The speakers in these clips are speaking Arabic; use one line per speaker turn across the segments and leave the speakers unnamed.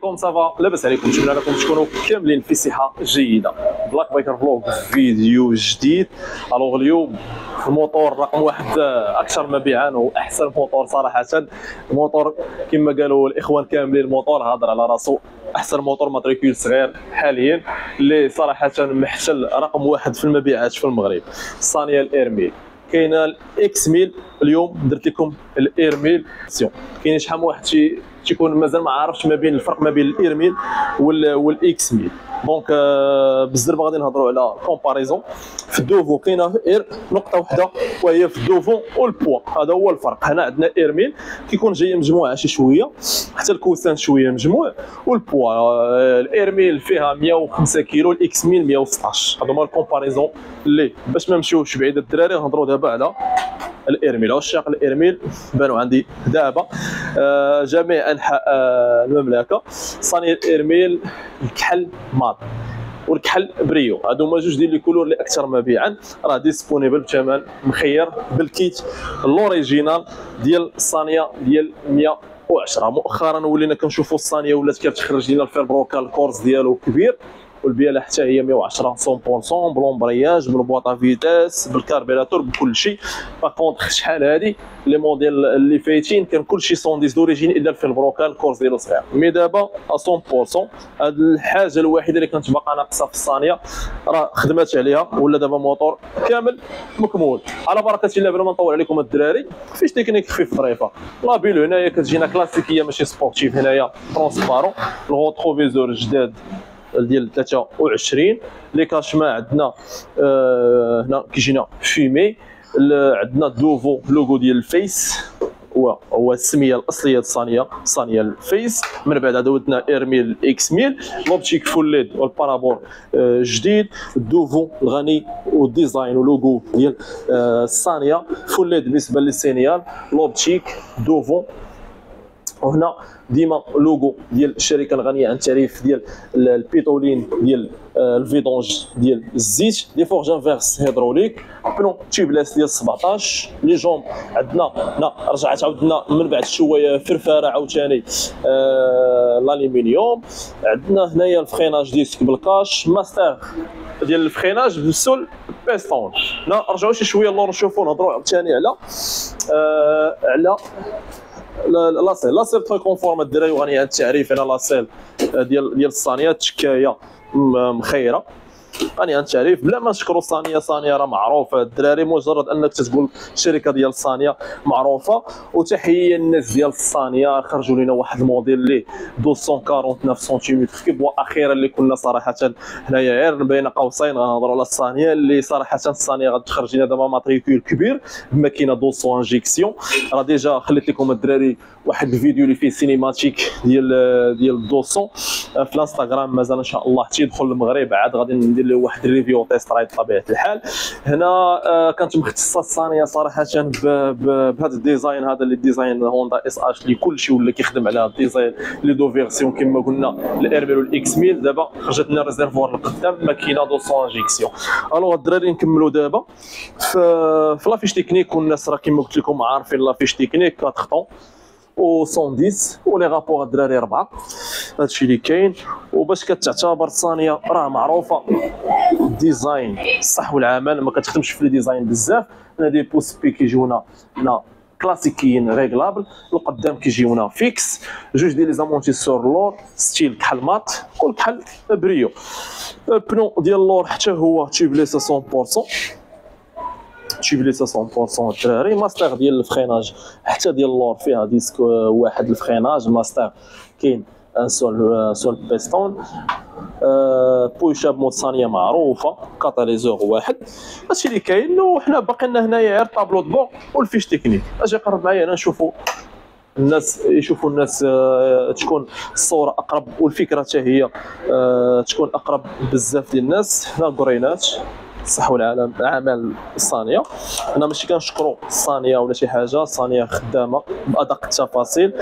عليكم صافا لاباس عليكم؟ نتمنى انكم تكونوا كاملين في صحه جيده. بلاك بايكر فلوغ فيديو جديد. الوغ اليوم الموتور رقم واحد اكثر مبيعا واحسن موتور صراحه. الموتور كما قالوا الاخوان كاملين، الموتور هضر على راسو، احسن موتور ماتريكول صغير حاليا اللي صراحه محتل رقم واحد في المبيعات في المغرب. الصانيه الايرميل. كاينه الاكس ميل، اليوم درت لكم الايرميل. كاين شحال من واحد تيكون مازال ما عارفش ما بين الفرق ما بين الايرميل والاكس ميل. دونك بزاف غادي نهضروا على كومباريزون. في الدوفو كاينه اير نقطه واحده وهي في الدوفو والبوا، هذا هو الفرق. هنا عندنا ايرميل كيكون جايه مجموعه شي شويه، حتى الكوسان شويه مجموع، والبوا الايرميل فيها 105 كيلو، الاكس ميل 116. هذا هما الكومباريزون اللي باش ما نمشيوش بعيد الدراري نهضروا دابا على الايرميل. عشاق الايرميل بانوا عندي دابا جميع انحاء المملكه. صانيه الايرميل الكحل ماط والكحل بريو، هادو هما جوج ديال لي كولور اللي اكثر مبيعا. راه ديسبونيبل بثمن مخير بالكيت الاوريجينال ديال الصانيه ديال 110. مؤخرا ولينا كنشوفوا الصانيه ولات كتخرج لنا الفيربروكا الكورس ديالو كبير، والبياله حتى هي 110 100% بلومبرياج بالبواطا فيتاس بالكاربيراتور بكل شيء. باغ شحال هادي لي موديل اللي فايتين كان كلشي 110 دوريجين الا الفيربروكا الكورس ديالو صغير. مي دابا 100%. هاد الحاجه الوحيده اللي كانت باقا ناقصه في الصانيه راه خدمات عليها، ولا دابا موتور كامل مكمول. على بركه الله بلا ما نطول عليكم الدراري، فيش تكنيك خفيف ظريفه. لا بيلو هنايا كتجينا كلاسيكيه ماشي سبورتيف، هنايا ترونسبارون. الغوتروفيزور جداد ديال 23. لي كاشما عندنا هنا كيجينا فيمي. عندنا دوفو لوغو ديال الفيس، هو السميه الاصليه الصانيه، صانيه الفيس. من بعد عندنا ايرميل اكس ميل، لوبتيك فول ليد والبارابور جديد. الدوفو الغني والديزاين ولوغو ديال الصانيه فول ليد بالنسبه للسينيال لوبتيك دوفو. وهنا ديما لوغو ديال الشركه الغنيه عن التعريف ديال البيتولين ديال الفيدونج ديال الزيت، دي فورج انفيرس هيدروليك، بنو تيبلاس ديال 17. لي جوم عندنا هنا رجعت عاودنا من بعد شويه فرفاره عاوتاني الالومنيوم. عندنا هنايا الفريناج ديسك بالكاش، ماستر ديال الفريناج بالسول بيستون. هنا رجعوا شي شويه اللور نشوفوا نهضروا عاوتاني على لاسيل تري كونفورم الدراري وغني عن التعريف. هنا لاسيل ديال الصانيه تشكايه مخيره غني عن التعريف. بلا ما نشكروا الصانيه، صانيه راه معروفه الدراري، مجرد انك تقول الشركه ديال الصانيه معروفه. وتحيه الناس ديال الصانيه، خرجوا لنا واحد الموديل اللي 249 سنتيمتر كيبوا اخيرا، اللي كنا صراحه هنايا غير بين قوسين غنهضروا على الصانيه اللي صراحه الصانيه غتخرج لنا دابا ماتريكول كبير بماكينه 200 انجيكسيون. راه ديجا خليت لكم الدراري واحد الفيديو اللي فيه سينيماتيك ديال 200 في الانستغرام، مازال ان شاء الله تيدخل المغرب عاد غادي ندير له واحد ريفيو تيست رايد بطبيعه الحال. هنا كانت مختصه الصانيه صراحه بهذا الديزاين، هذا اللي ديزاين هوندا اس اش اللي كلشي ولا كيخدم على الديزاين لي دو فيرسيون كما قلنا الايرميل والاكس ميل. دابا خرجت لنا ريزيرفوار القدام ماكينه 200 انجيكسيون. الوغ الدراري نكملوا دابا في لافيش تكنيك، والناس راه كما قلت لكم عارفين لافيش تكنيك 4 طون و 110 ولي رابور الدراري 4. هادشي اللي كاين. وباش كتعتبر الصانيه راه معروفه الديزاين الصح والعمل، ما كتخدمش في لي ديزاين بزاف. هنا دي بوس بي كيجيونا هنا كلاسيكيين ريغلابل، القدام كيجيونا فيكس، جوج ديال لي زامونتيسور لور ستيل كحل مات والكحل بريو. البنو ديال اللور حتى هو تيبليس 100%، تيبليس 100% الدراري. ماستر ديال الفريناج حتى ديال اللور فيها ديسك واحد الفريناج ماستر، كاين ان سول بيستون. بويشاب مود صانيه معروفه، كاتاليزور واحد. هادشي اللي كاين. وحنا باقي لنا هنايا غير طابلو دبور والفيش تكنيك. اجي قرب معايا هنا نشوفوا الناس، يشوفوا الناس تكون الصوره اقرب والفكره حتى هي تكون اقرب بزاف ديال الناس. هنا قرينات الصح والعمل الصانيه. انا ماشي كنشكروا الصانيه ولا شي حاجه، الصانيه خدامه بادق التفاصيل.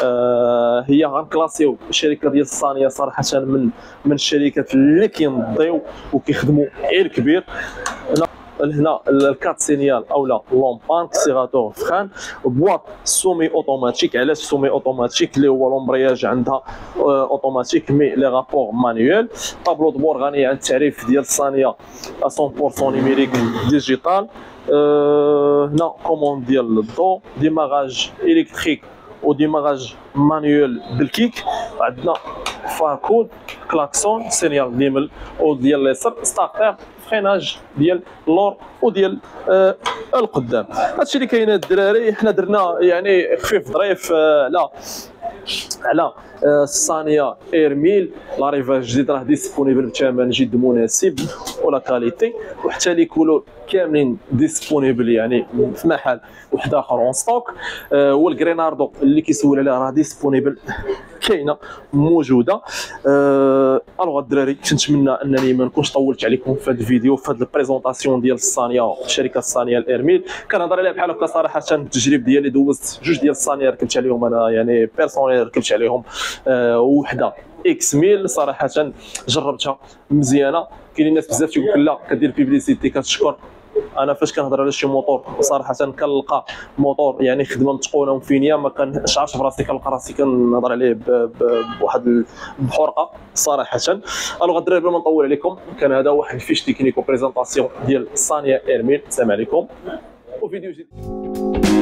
هي غنكلاسيو الشركه ديال الصانيه صراحه من الشركات اللي كينضيو وكيخدموا غير كبير. هنا الكات سينيال او لا لومبان كسيغاتور فخان بواط سومي اوتوماتيك. علاش سومي اوتوماتيك؟ اللي هو لومبرياج عندها اوتوماتيك مي لي رابور مانيوال. طابلو دبور غني عن التعريف ديال الصانيه 100% نيميريك ديجيتال. هنا كوموند ديال الضو، ديماغاج الكتريك وديماغاج مانيوال بالكيك. عندنا فاركود، كلاكسون، سينيال ديال وديال اليسر، ستارتر، فريناج ديال اللور وديال القدام. هادشي اللي كاين الدراري. حنا درنا يعني خفيف ظريف على الصانيه ايرميل. لاريفاج جديد راه ديسپونيبل بثمن جد مناسب ولا كاليتي، وحتى لي كولور كاملين ديسپونيبل يعني في محل واحد اخر اون ستوك. والغريناردو اللي كيسول عليها راه ديسپونيبل كاينه موجوده. الوغ الدراري كنتمنى انني ما نكونش طولت عليكم في هذا الفيديو في هذه البريزونطاسيون ديال الصانيه شركه الصانيه الايرميل. كنهضر عليها بحال هكا صراحه. التجريب ديالي دوزت جوج ديال الصانيه ركبت عليهم انا يعني بيرسونيل، ركبت عليهم وحده اكس ميل صراحه جربتها مزيانه. كاينين الناس بزاف تيقول لك لا كدير بيبليسيتي كتشكر. انا فاش كنهضر على شي موطور صراحه كنلقى موطور يعني خدمه متقونه ومفينيه، ما كنشعرش براسي كنلقى راسي كنهضر عليه بواحد بحرقه صراحه. الوغ الدراري بلا ما نطول عليكم، كان هذا واحد الفيش تكنيك وبريزونطاسيون ديال الصانيه ايرميل. السلام عليكم وفيديو جديد.